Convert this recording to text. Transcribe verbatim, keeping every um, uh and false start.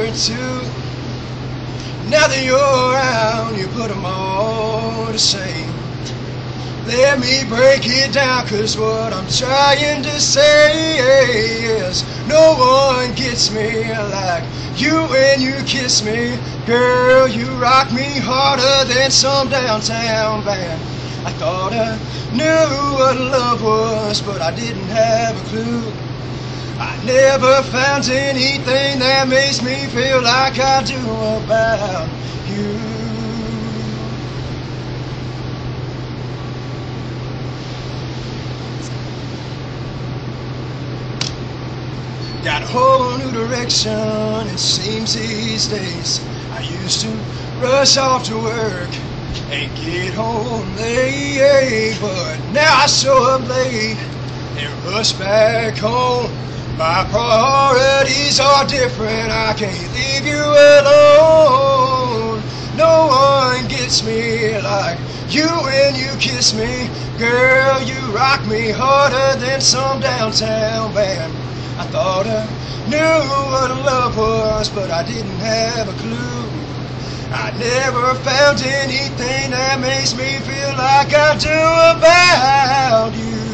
or two. Now that you're around, you put them all to shame. Let me break it down, cause what I'm trying to say is no one gets me like you when you kiss me. Girl, you rock me harder than some downtown band. I thought I knew what love was, but I didn't have a clue. I never found anything that makes me feel like I do about you. Got a whole new direction, it seems these days. I used to rush off to work and get home late, but now I show up late and rush back home. My priorities are different, I can't leave you alone. No one gets me like you when you kiss me. Girl, you rock me harder than some downtown band. I thought I knew what love was, but I didn't have a clue. I never found anything that makes me feel like I do about you.